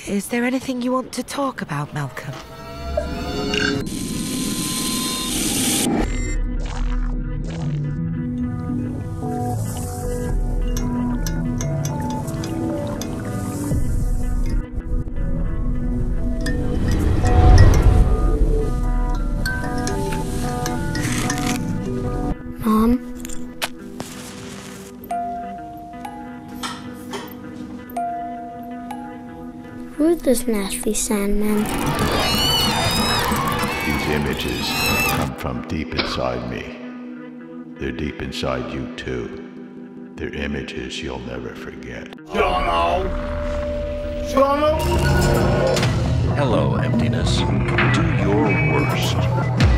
Is there anything you want to talk about, Malcolm? Mom? Who's this nasty Sandman? These images come from deep inside me. They're deep inside you too. They're images you'll never forget. Jono! Jono! Hello, emptiness. Do your worst.